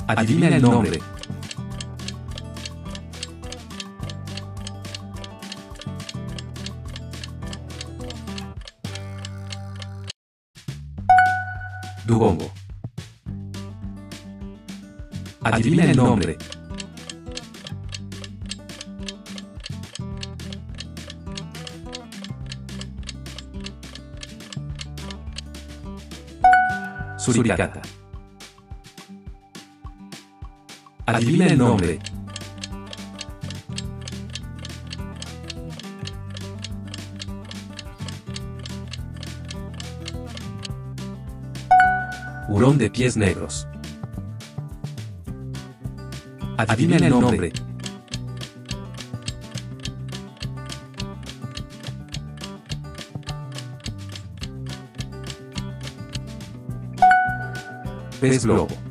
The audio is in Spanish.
Adivina el nombre. Dubongo. Adivina el nombre. Suricata. Adivina el nombre. Hurón de pies negros. Adivina el nombre. Pez globo.